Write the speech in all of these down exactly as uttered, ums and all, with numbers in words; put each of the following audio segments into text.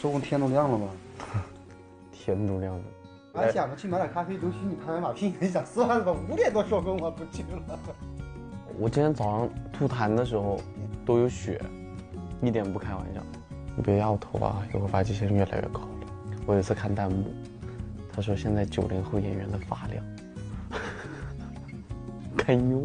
收工天都亮了吗？ 天都亮了。 俺想着去买点咖啡，都许你拍完马屁，你想算了吧，五点多收工，我不去了。 我今天早上吐痰的时候都有血，一点不开玩笑。你别压我头啊，一会儿发际线越来越高了。我有一次看弹幕，他说现在九零后演员的发量堪忧。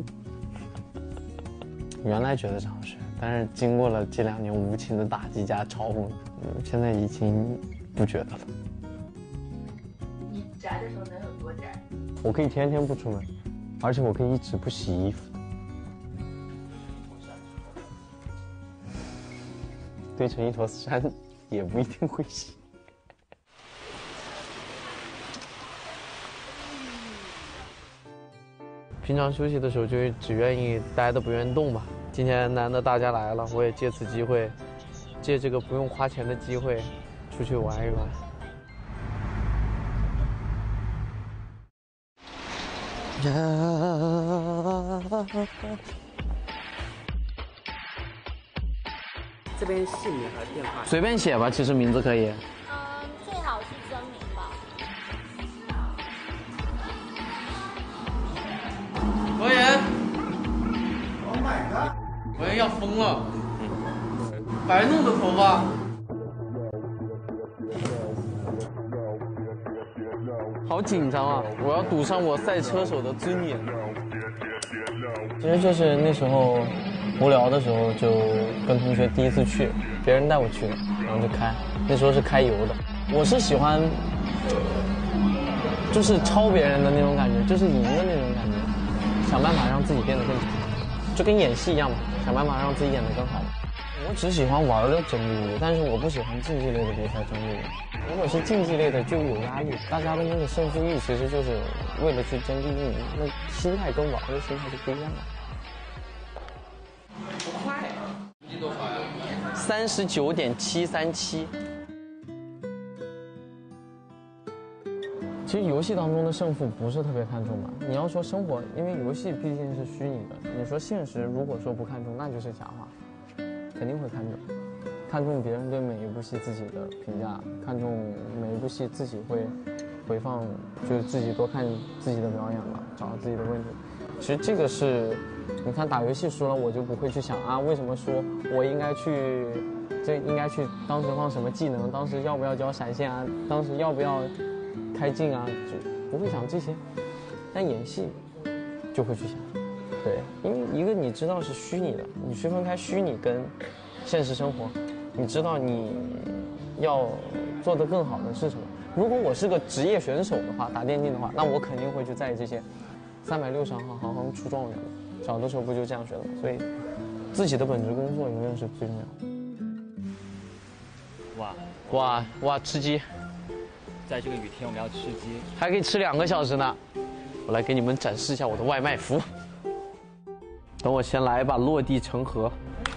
原来觉得长是，但是经过了这两年无情的打击加嘲讽，嗯，现在已经不觉得了。 你宅的时候能有多宅？ 我可以天天不出门，而且我可以一直不洗衣服。堆成一坨山也不一定会洗。平常休息的时候就只愿意待着不愿意动吧。今天难得大家来了，我也借此机会，借这个不用花钱的机会，出去玩一玩。 这边姓名和电话随便写吧，其实名字可以。 嗯，最好是真名吧。 罗岩，罗岩要疯了，白弄的头发。好紧张啊！我要赌上我赛车手的尊严。其实就是那时候无聊的时候，就跟同学第一次去，别人带我去的，然后就开。那时候是开油的。我是喜欢，就是超别人的那种感觉，就是赢的那种感觉，想办法让自己变得更强，就跟演戏一样嘛，想办法让自己演得更好。我只喜欢玩的争第一，但是我不喜欢竞技类的比赛争第一。如果是竞技类的就有压力，大家的那个胜负欲其实就是为了去争第一名，那心态跟玩的心态是不一样的。不快啊！你多少呀？三十九点七三七。其实游戏当中的胜负不是特别看重吧？你要说生活，因为游戏毕竟是虚拟的，你说现实如果说不看重，那就是假话，肯定会看重。看重别人对每一部戏自己的评价，看重每一部戏自己会回放，就是自己多看自己的表演嘛，找到自己的问题。其实这个是，你看打游戏输了，我就不会去想啊为什么输，我应该去，这应该去当时放什么技能，当时要不要交闪现啊，当时要不要开镜啊，就不会想这些。但演戏就会去想，对，因为一个你知道是虚拟的，你区分开虚拟跟现实生活。你知道你要做得更好的是什么？如果我是个职业选手的话，打电竞的话，那我肯定会去在意这些。三百六十行，行行出状元嘛，小的时候不就这样学的吗？所以，自己的本职工作永远是最重要的。 哇哇哇，吃鸡！ 在这个雨天我们要吃鸡， 还可以吃两个小时呢。我来给你们展示一下我的外卖服。等我先来一把落地成盒。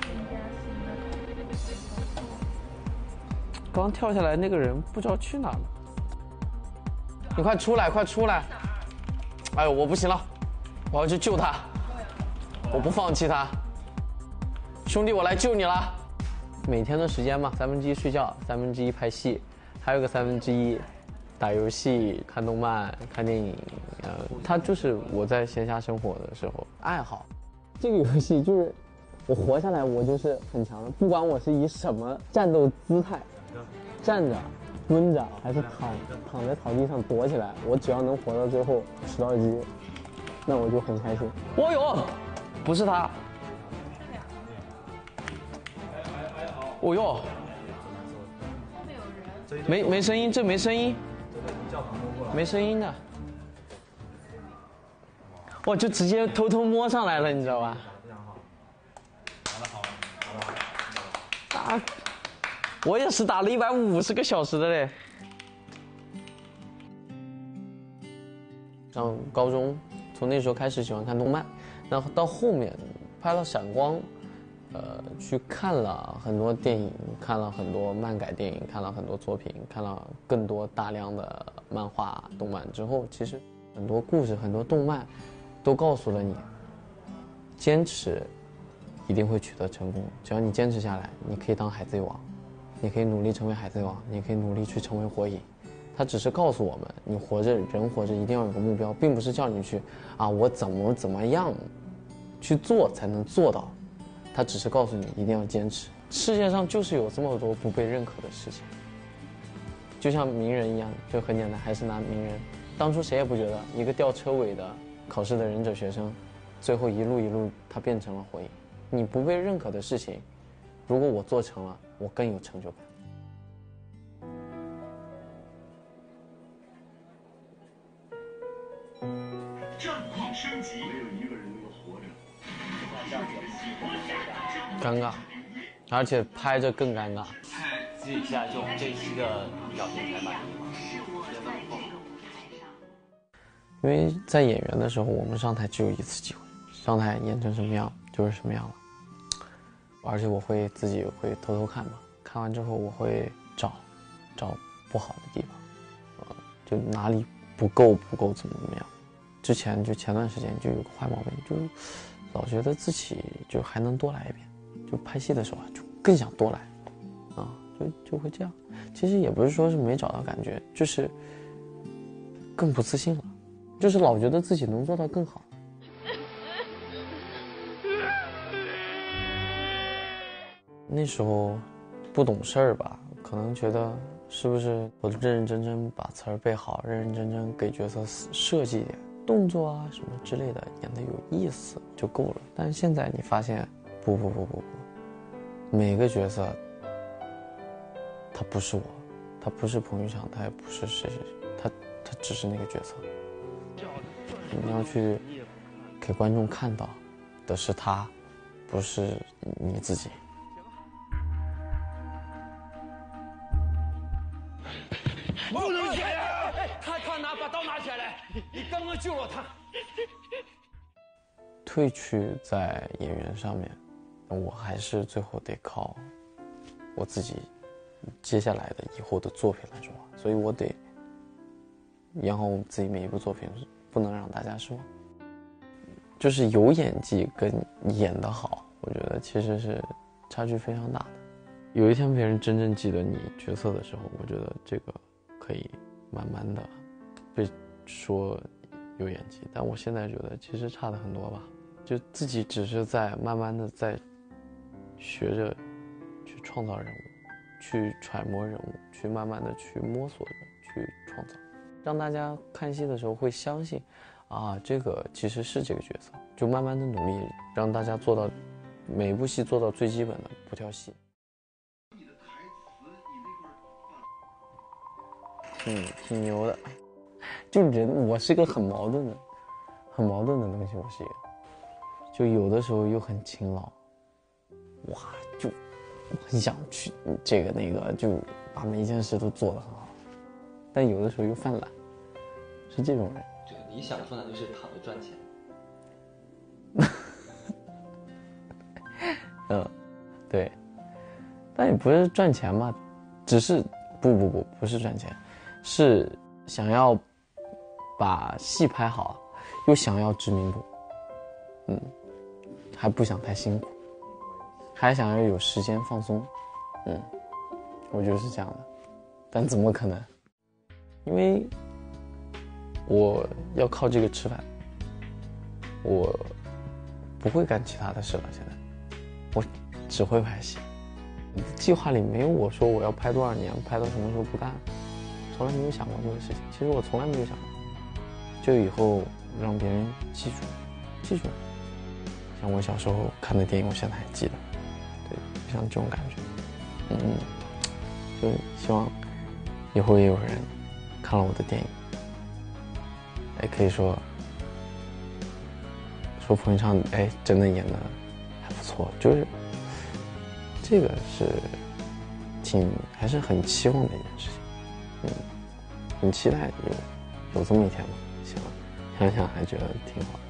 刚跳下来那个人不知道去哪了，你快出来，快出来！哎呦，我不行了，我要去救他，我不放弃他，兄弟，我来救你了。每天的时间嘛，三分之一睡觉，三分之一拍戏，还有个三分之一打游戏、看动漫、看电影。呃，它就是我在闲暇生活的时候爱好。这个游戏就是我活下来，我就是很强的，不管我是以什么战斗姿态。站着、蹲着还是躺躺在草地上躲起来，我只要能活到最后吃到鸡，那我就很开心。哦呦，不是他。哦呦，没没声音，这没声音，没声音的。我就直接偷偷摸上来了，你知道吧？打得好，打得好。我也是打了一百五十个小时的嘞。上高中，从那时候开始喜欢看动漫，然后到后面拍了闪光，呃，去看了很多电影，看了很多漫改电影，看了很多作品，看了更多大量的漫画、动漫之后，其实很多故事、很多动漫都告诉了你，坚持一定会取得成功。只要你坚持下来，你可以当海贼王。 你可以努力成为海贼王，你可以努力去成为火影。他只是告诉我们，你活着，人活着一定要有个目标，并不是叫你去啊，我怎么怎么样去做才能做到。他只是告诉你一定要坚持。世界上就是有这么多不被认可的事情，就像鸣人一样，就很简单，还是拿鸣人。当初谁也不觉得一个吊车尾的考试的忍者学生，最后一路一路他变成了火影。你不被认可的事情，如果我做成了，我更有成就感。 战况升级，没有一个人能够活着。 尴尬，而且拍着更尴尬。 记一下，就我们这一期的表情才满意吗？ 因为在演员的时候，我们上台只有一次机会，上台演成什么样就是什么样了。而且我会自己会偷偷看嘛，看完之后我会找，找不好的地方，呃，就哪里不够不够怎么怎么样。之前就前段时间就有个坏毛病，就老觉得自己就还能多来一遍，就拍戏的时候就更想多来，啊，就就会这样。其实也不是说是没找到感觉，就是更不自信了，就是老觉得自己能做到更好。那时候不懂事儿吧，可能觉得是不是我认认真真把词儿背好，认认真真给角色设计一点动作啊什么之类的，演得有意思就够了。但是现在你发现，不不不不不，每个角色他不是我，他不是彭昱畅，他也不是谁谁谁，他他只是那个角色。你要去给观众看到的是他，不是你自己。 不能下呀！他他拿把刀拿起来，你刚刚救了他。 褪去在演员上面，我还是最后得靠我自己接下来的以后的作品来说话，所以我得演好我自己每一部作品，不能让大家失望。就是有演技跟演得好，我觉得其实是差距非常大的。有一天别人真正记得你角色的时候，我觉得这个可以慢慢的被说有演技，但我现在觉得其实差的很多吧，就自己只是在慢慢的在学着去创造人物，去揣摩人物，去慢慢的去摸索着去创造，让大家看戏的时候会相信啊，这个其实是这个角色，就慢慢的努力让大家做到每一部戏做到最基本的不跳戏。嗯，挺牛的。就人，我是个很矛盾的、很矛盾的东西。我是一个，就有的时候又很勤劳，哇，就很想去这个那个，就把每一件事都做得很好。但有的时候又犯懒，是这种人。 这个你想说的就是躺着赚钱。 嗯，对，但也不是赚钱嘛，只是不不不不是赚钱。是想要把戏拍好，又想要知名度，嗯，还不想太辛苦，还想要有时间放松，嗯，我觉得是这样的，但怎么可能？因为我要靠这个吃饭，我不会干其他的事了。现在我只会拍戏，计划里没有我说我要拍多少年，拍到什么时候不干。从来没有想过这个事情，其实我从来没有想过，就以后让别人记住，记住，像我小时候看的电影，我现在还记得，对，像这种感觉，嗯，就希望以后也有人看了我的电影，也可以说说彭昱畅，哎，真的演的还不错，就是这个是挺还是很期望的一件事情。嗯，很期待有有这么一天吧，想想想还觉得挺好的。